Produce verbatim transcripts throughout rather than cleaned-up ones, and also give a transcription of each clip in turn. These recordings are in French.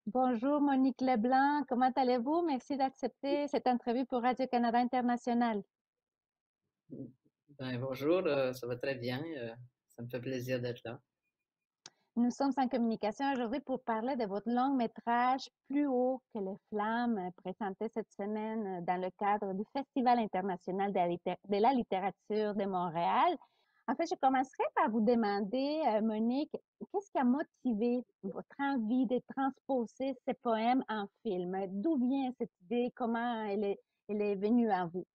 Bonjour Monique Leblanc, comment allez-vous? Merci d'accepter cette entrevue pour Radio-Canada International. Ben, bonjour, euh, ça va très bien. Euh, ça me fait plaisir d'être là. Nous sommes en communication aujourd'hui pour parler de votre long métrage Plus haut que les flammes, euh, présenté cette semaine euh, dans le cadre du Festival international de la, litté- de la littérature de Montréal. En fait, je commencerai par vous demander, euh, Monique, qu'est-ce qui a motivé votre envie de transposer ces poèmes en film? D'où vient cette idée? Comment elle est, elle est venue à vous?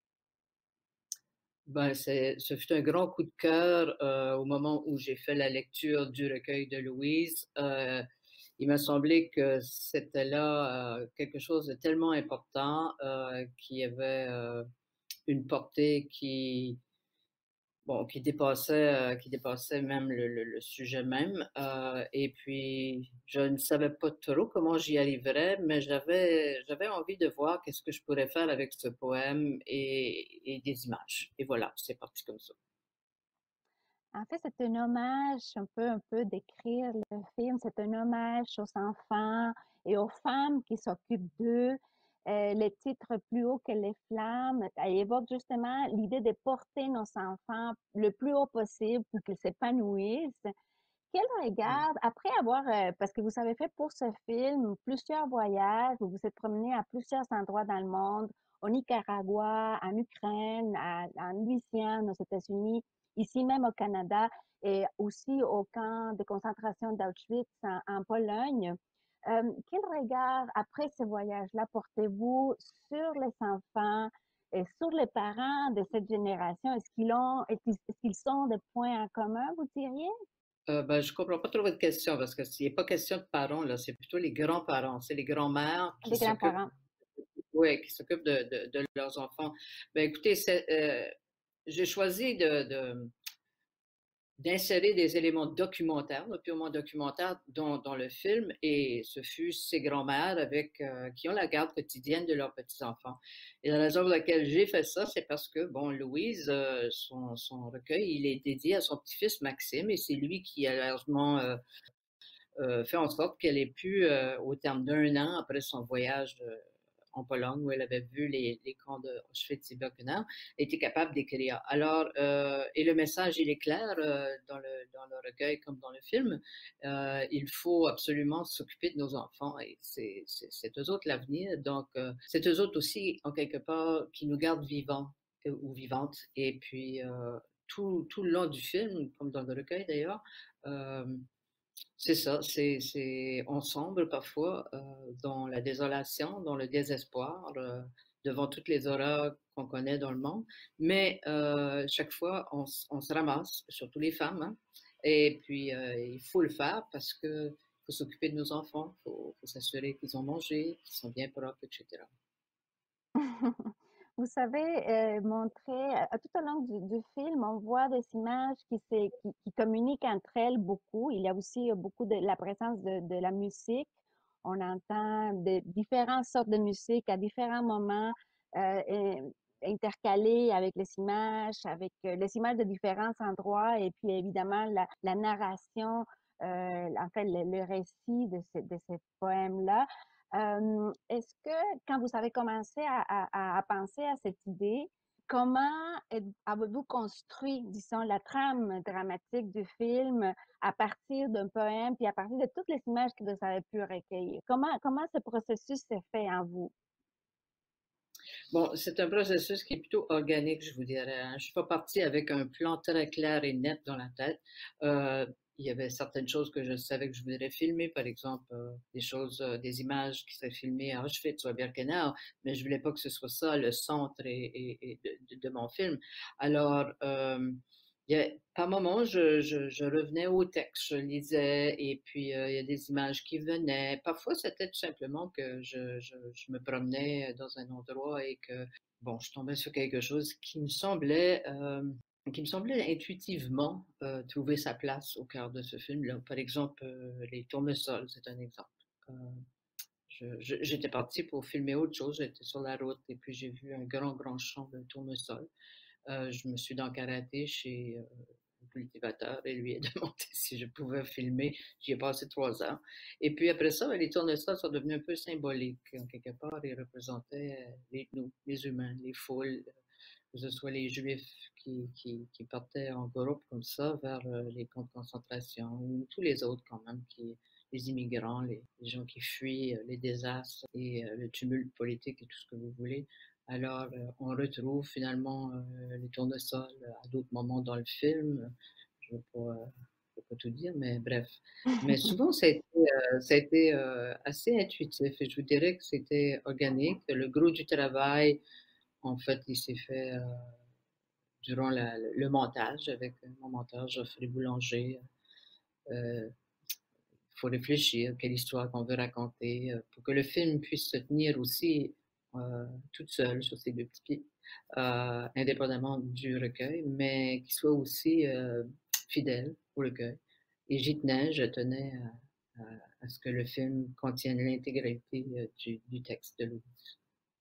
Ben, c'est, ce fut un grand coup de cœur euh, au moment où j'ai fait la lecture du recueil de Louise. Euh, il m'a semblé que c'était là euh, quelque chose de tellement important euh, qui avait euh, une portée qui, bon, qui dépassait, euh, qui dépassait même le, le- le sujet même. Euh, et puis, je ne savais pas trop comment j'y arriverais, mais j'avais, j'avais envie de voir qu'est-ce que je pourrais faire avec ce poème et, et des images. Et voilà, c'est parti comme ça. En fait, c'est un hommage, un peu, un peu d'écrire le film, c'est un hommage aux enfants et aux femmes qui s'occupent d'eux. Euh, le titre Plus haut que les flammes, elle évoque justement l'idée de porter nos enfants le plus haut possible pour qu'ils s'épanouissent. Quel regard, après avoir, euh, parce que vous avez fait pour ce film plusieurs voyages, vous vous êtes promené à plusieurs endroits dans le monde, au Nicaragua, en Ukraine, à- en Louisiane, aux États-Unis, ici même au Canada, et aussi au camp de concentration d'Auschwitz en, en Pologne. Euh, quel regard, après ce voyage-là, portez-vous sur les enfants et sur les parents de cette génération? Est-ce qu'ils ont, est-ce qu'ils est-ce qu'ils sont des points en commun, vous diriez? Euh, ben, je comprends pas trop votre question parce que s'il n'est pas question de parents, là, c'est plutôt les grands-parents, c'est les grands-mères qui Des s'occupent, grands-parents. ouais, qui s'occupent de, de- de leurs enfants. Ben, écoutez, c'est, euh, j'ai choisi de, de- d'insérer des éléments documentaires, là, purement documentaires, dans, dans le film, et ce fut ces grands-mères avec euh, qui ont la garde quotidienne de leurs petits-enfants. Et la raison pour laquelle j'ai fait ça, c'est parce que, bon, Louise, euh, son, son recueil, il est dédié à son petit-fils Maxime, et c'est lui qui a largement euh, euh, fait en sorte qu'elle ait pu, euh, au terme d'un an après son voyage euh, en Pologne, où elle avait vu les, les camps de Auschwitz et Birkenau, était capable d'écrire. Alors, euh, et le message, il est clair euh, dans, le, dans le recueil comme dans le film. Euh, il faut absolument s'occuper de nos enfants et c'est, c'est, c'est eux autres l'avenir. Donc, euh, c'est eux autres aussi, en quelque part, qui nous gardent vivants euh, ou vivantes. Et puis, euh, tout, tout le long du film, comme dans le recueil d'ailleurs, euh, c'est ça, c'est, c'est, on sombre parfois euh, dans la désolation, dans le désespoir, euh, devant toutes les horreurs qu'on connaît dans le monde. Mais euh, chaque fois, on, s- on se ramasse, surtout les femmes, hein, et puis euh, il faut le faire parce que faut s'occuper de nos enfants, faut, faut s'assurer qu'ils ont mangé, qu'ils sont bien propres, et cetera. Vous savez, euh, montrer, euh, tout au long du, du film, on voit des images qui, se- qui, qui communiquent entre elles beaucoup. Il y a aussi euh, beaucoup de la présence de, de la musique. On entend de différentes sortes de musique à différents moments, euh, et- intercalées avec les images, avec euh, les images de différents endroits, et puis évidemment la, la narration, euh, en fait, le, le récit de, ce, de ces poèmes-là. Euh, est-ce que quand vous avez commencé à, à- à penser à cette idée, comment êtes- avez-vous construit, disons, la trame dramatique du film à partir d'un poème, puis à partir de toutes les images que vous avez pu recueillir? Comment, comment ce processus s'est fait en vous? Bon, c'est un processus qui est plutôt organique, je vous dirais, hein. Je suis pas partie avec un plan très clair et net dans la tête. Euh, il y avait certaines choses que je savais que je voudrais filmer, par exemple, euh, des choses, euh, des images qui seraient filmées à Auschwitz ou à Birkenau, mais je voulais pas que ce soit ça le centre et, et- et de, de- de mon film. Alors, euh, il y a, par moments, je, je, je revenais au texte, je lisais, et puis euh, il y a des images qui venaient. Parfois, c'était tout simplement que je, je, je me promenais dans un endroit et que, bon, je tombais sur quelque chose qui me semblait, euh, qui me semblait intuitivement euh, trouver sa place au cœur de ce film-là. Par exemple, euh, les tournesols, c'est un exemple. Euh, je- je- j'étais partie pour filmer autre chose, j'étais sur la route et puis j'ai vu un grand, grand champ de tournesols. Euh, je me suis dans karaté chez euh, au cultivateur et lui ai demandé si je pouvais filmer. J'y ai passé trois heures. Et puis après ça, ben, les tournesols sont devenus un peu symboliques. En quelque part, ils représentaient euh, les, nous, les humains, les foules, que ce soit les Juifs qui, qui, qui partaient en groupe comme ça vers euh, les camps de concentration, ou tous les autres quand même, qui, les immigrants, les, les gens qui fuient euh, les désastres et euh, le tumulte politique et tout ce que vous voulez. Alors, euh, on retrouve finalement euh, les tournesols à d'autres moments dans le film. Je ne vais pas, euh, je vais pas tout dire, mais bref. Mais souvent, ça a été, euh, ça a été euh, assez intuitif et je vous dirais que c'était organique. Le gros du travail, en fait, il s'est fait euh, durant la- le montage avec mon monteur Geoffrey Boulanger. Euh, Il faut réfléchir, quelle histoire qu'on veut raconter, euh, pour que le film puisse se tenir aussi euh, toute seule sur ses deux petits pieds, euh, indépendamment du recueil, mais qu'il soit aussi euh, fidèle au recueil. Et j'y tenais, je tenais à, à- à ce que le film contienne l'intégralité euh, du, du texte de Louise.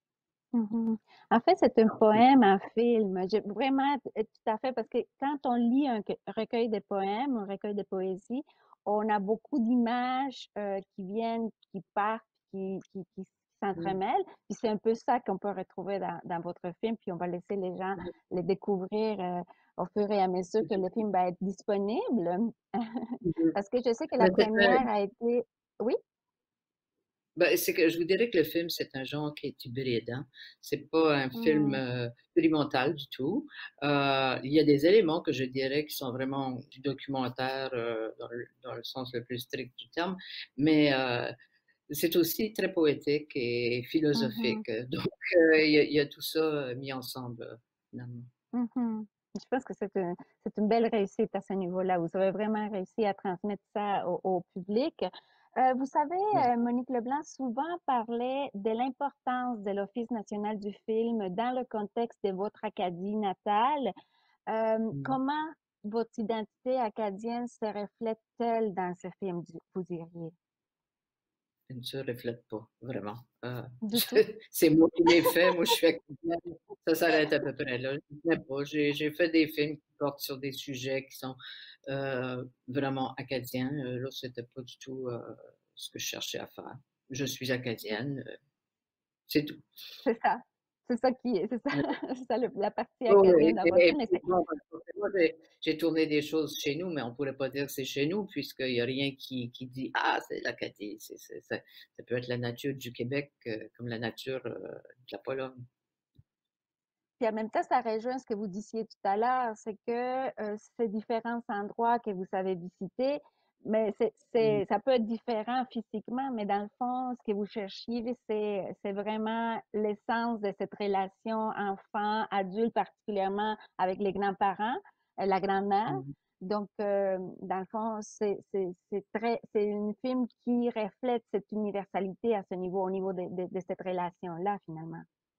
Mhm. En fait, c'est un Alors, oui. poème, un film. J'ai vraiment euh, tout à fait parce que quand on lit un que- recueil de poèmes, un recueil de poésie, on a beaucoup d'images euh, qui viennent, qui partent, qui, qui, qui Mm, s'entremêlent. Puis c'est un peu ça qu'on peut retrouver dans, dans votre film. Puis on va laisser les gens mm, le découvrir euh, au fur et à mesure que le film va être disponible. mm. Parce que je sais que la Mais c'est un- première a été... Oui? Ben, c'est que je vous dirais que le film, c'est un genre qui est hybride, hein. C'est pas un film Hmm. euh, expérimental du tout. Euh, il y a des éléments que je dirais qui sont vraiment du documentaire euh, dans le, dans le sens le plus strict du terme, mais euh, c'est aussi très poétique et Mhm. philosophique. Donc, euh, il y a, il y a tout ça euh, mis ensemble, euh, finalement. Mhm. Je pense que c'est une, c'est une belle réussite à ce niveau-là. Vous avez vraiment réussi à transmettre ça au, au public. Euh, vous savez, Merci. euh, Monique Leblanc souvent parlait de l'importance de l'Office national du film dans le contexte de votre Acadie natale. Euh, comment votre identité acadienne se reflète-t-elle dans ce film, du- vous diriez? Elle ne se reflète pas, vraiment. Euh, Du tout? c'est moi qui l'ai fait, moi je suis acadienne, ça s'arrête à peu près là. Je ne sais pas. J'ai, j'ai fait des films qui portent sur des sujets qui sont euh, vraiment acadiens. Euh, là, c'était pas du tout euh, ce que je cherchais à faire. Je suis acadienne, euh, c'est tout. C'est ça. C'est ça qui est, c'est ça, Ouais. c'est ça le- la partie Oh, oui, acadienne dans et, votre et film. Mais puis, bon, ben, moi, j'ai j'ai tourné des choses chez nous, mais on ne pourrait pas dire que c'est chez nous, puisqu'il n'y a rien qui, qui dit Ah, c'est l'Acadie. C'est, c'est- c'est- ça peut être la nature du Québec euh, comme la nature euh, de la Pologne. Puis en même temps, ça rejoint ce que vous disiez tout à l'heure, c'est que euh, ces différents endroits que vous avez visités, mais c'est, Mm, c'est, ça peut être différent physiquement, mais dans le fond, ce que vous cherchiez, c'est, c'est vraiment l'essence de cette relation enfant-adulte, particulièrement avec les grands-parents, euh, la grand-mère. mm. Donc, euh, dans le fond, c'est, c'est, c'est très, c'est un film qui reflète cette universalité à ce niveau, au niveau de, de, de cette relation-là, finalement.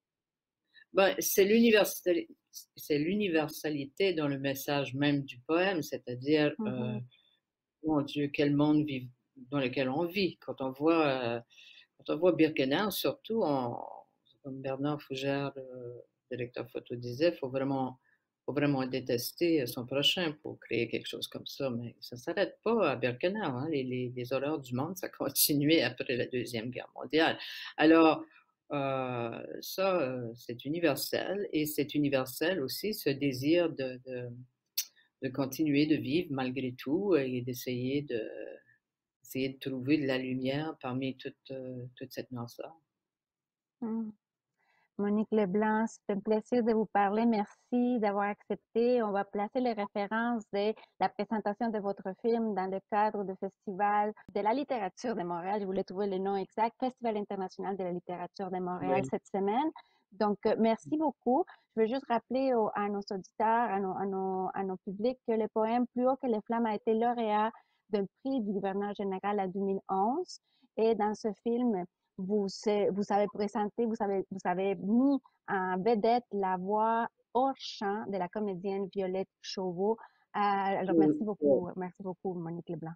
Ben, c'est l'universalité, c'est l'universalité dans le message même du poème, c'est-à-dire, euh, Mhm, mon Dieu, quel monde vit- dans lequel on vit. Quand on voit, euh, quand on voit Birkenau, surtout, on- comme Bernard Fougère, le directeur photo, disait, il faut vraiment, faut vraiment détester son prochain pour créer quelque chose comme ça. Mais ça ne s'arrête pas à Birkenau, hein. Les, les- les horreurs du monde, ça a continué après la Deuxième Guerre mondiale. Alors, euh, ça, euh, c'est universel et c'est universel aussi ce désir de, de, de continuer de vivre malgré tout et d'essayer de, essayer de trouver de la lumière parmi toute, euh, toute cette noirceur. mhm. Monique Leblanc, c'est un plaisir de vous parler. Merci d'avoir accepté. On va placer les références de la présentation de votre film dans le cadre du Festival de la littérature de Montréal. Je voulais trouver le nom exact, Festival international de la littérature de Montréal Oui. cette semaine. Donc, euh, merci beaucoup. Je veux juste rappeler au- à nos auditeurs, à nos, à nos, à nos publics, que le poème Plus haut que les flammes a été lauréat d'un prix du gouverneur général en deux mille onze. Et dans ce film, vous, vous avez présenté, vous avez, vous avez mis en vedette la voix hors champ de la comédienne Violette Chauveau. Euh, alors, merci beaucoup, merci beaucoup, Monique Leblanc.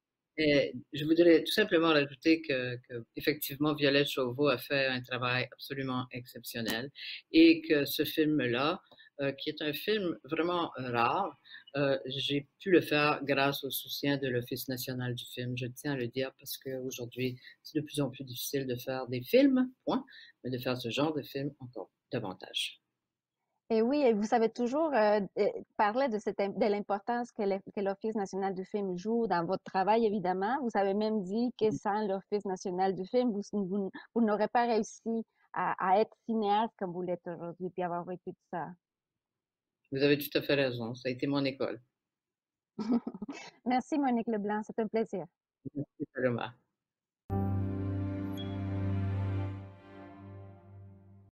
Et je voudrais tout simplement rajouter que, que, effectivement, Violette Chauveau a fait un travail absolument exceptionnel et que ce film-là euh, qui est un film vraiment euh, rare. Euh, j'ai pu le faire grâce au soutien de l'Office national du film. Je tiens à le dire parce qu'aujourd'hui, c'est de plus en plus difficile de faire des films, point, mais de faire ce genre de film encore davantage. Et oui, et vous savez toujours euh, euh, parler de, cette, im- de l'importance que le- que l'Office national du film joue dans votre travail, évidemment. Vous avez même dit que sans l'Office national du film, vous, vous, vous n'aurez pas réussi à, à être cinéaste comme vous l'êtes aujourd'hui, puis avoir vécu tout ça. Vous avez tout à fait raison. Ça a été mon école. Merci, Monique Leblanc. C'est un plaisir. Merci, Paloma.